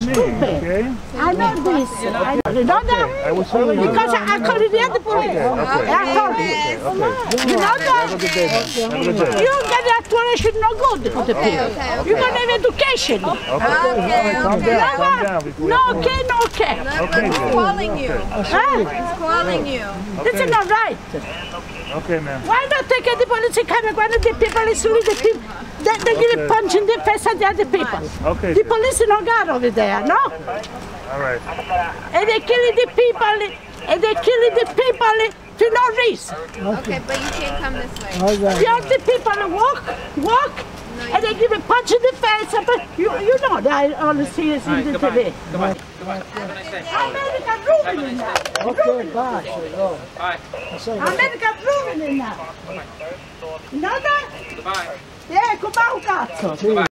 Okay. I know this. You know that? I will tell you. Because I called the other police. I told you. You know that? Have a good day, man. Have a good day. You get that explanation no good for the people. You don't have education. Calm down. No, okay, no, okay. He's calling you. He's calling you. This is not right. Okay, man. Why not take the police camera when the people is leave the people? They give a punch in the face of the other people. Okay. The police no got over there, no? All right. And they killing the people, to no reason. Okay, but you can't come this way. The other people walk, and they give a punch in the face. But you know that I only see is in the TV. Goodbye. America ruining that. Okay, bye. Bye. America ruining that. You know that? Goodbye. Yeah, come on, cazzo.